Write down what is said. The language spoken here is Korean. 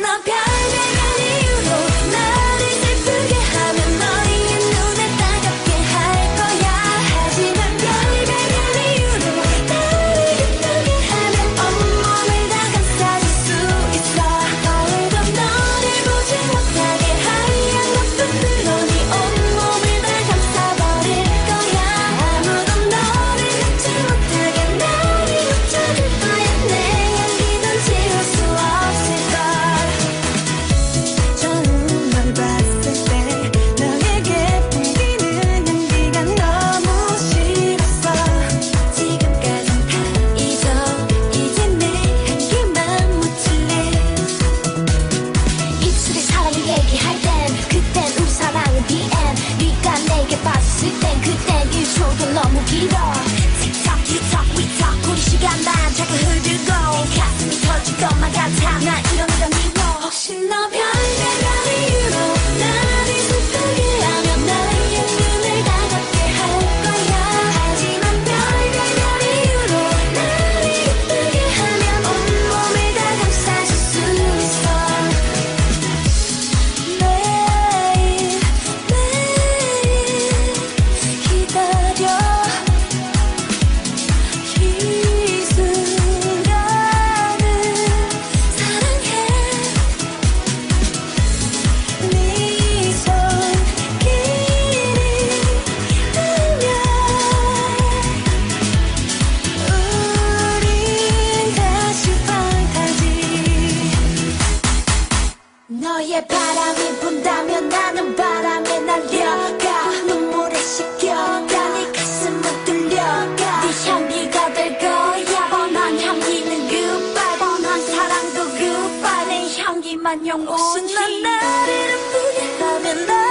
별다른 이유로 나를 슬프게 하면 너의 눈에 따갑게 할 거야. 하지만 별다른 이유로 나를 기쁘게 하면 온몸을 다 감싸줄 수 있어. 더해도 너를 보지 못하게 하얀 것뿐으로 네 온몸을 다 감싸버릴 거야. 아무도 너를 잊지 못하게 나를 웃겨줄 거야. 내 향기는 지울 수 없을걸. 처음 널 봤을 때 너에게 풍기는 향기가 너무 싫었어. 지금까진 다 잊어. 이제 내 향기만 묻힐래. 입술에 사랑을 얘기할 땐 그땐 우리 사랑은 the end. 네가 내게 빠졌을 땐 그땐 1초도 너무 길어. Tick-tock, you-talk, we-talk 우리 시간만 자꾸 흐르고 가슴이 터질 것만 같아. 나 이런 미워. 혹시 너 별다른 이유로 나를 슬프게 하면 나의 눈을 따갑게 할 거야. 하지만 별다른 이유로 나를 기쁘게 하면 온몸을 다 감싸줄 수 있어. 매일 매일 기다려. 이 순간을 사랑해. 네 손길이 닿으면 우린 다시 판타지. 너의 바람이 분다면 나는 바람에 날려가. 눈물에 씻겨가. 네 가슴을 뚫려가. 네 향기가 될 거야. 뻔한 향기는 goodbye. 뻔한 사랑도 goodbye. 내 향기만 영원히. 혹시 넌 나를 아프게 하면 나